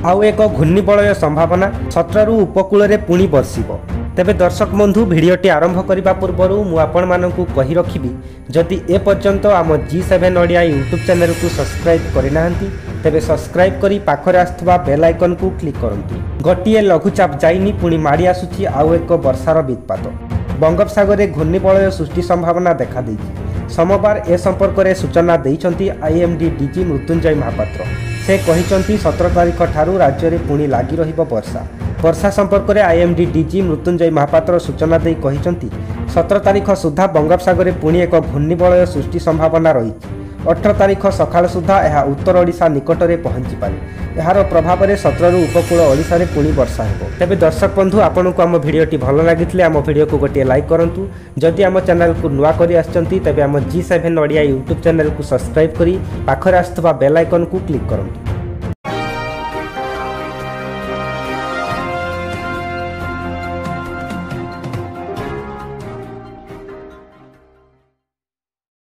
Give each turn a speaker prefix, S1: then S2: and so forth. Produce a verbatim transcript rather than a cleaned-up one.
S1: आउ एक घूर्णिबलय संभावना सत्रु उपकूल में पुणी बर्षिब। तेबे दर्शक बंधु भिडियोटी आरंभ करने पूर्व मु आपण मानकु कहि रखिबि जदि ए पर्यंत आम G seven Odia YouTube channel को सब्सक्राइब करना तेबे सब्सक्राइब करी पाखरे आसुवा बेल आइकन को क्लिक करंतु। गोटिए लघुचाप जाइनी पुणी माड़ी आसुची आउ एक वर्षार बितपात। बंगोपसागर में घूर्णिबलय सृष्टि संभावना देखा देइछि। सोमवार ए संपर्क में सूचना देइछंती आईएमडी डीजी मृत्युंजय महापात्र। से कहिछंती सत्रह तारिख ठारू राज्य में पुणी लागी रहिबो वर्षा। वर्षा संपर्क में आईएमडी डीजी मृत्युंजय महापात्र सूचना दे कहिछंती सत्रह तारिख सुधा बंगोपसागर में पुणी एक घूर्णिबलय सृष्टि संभावना रही। अठारह तारिख सकाळ सुधा यह उत्तर ओडिशा निकट में पहुंची पारे। यार प्रभाव में सत्रु उपकूल ओडिशा रे पुणी वर्षा हेबो। तेबे दर्शक बंधु आपन को आम भिडियोटी भल लागिथिले आम भिडियो को गोटे लाइक करंतु। जदि आम चैनल को नुआ करी आछंती तेबे आम G seven Odia YouTube channel को सब्सक्राइब करी पाखरे आसुवा बेल आइकन को क्लिक करंतु।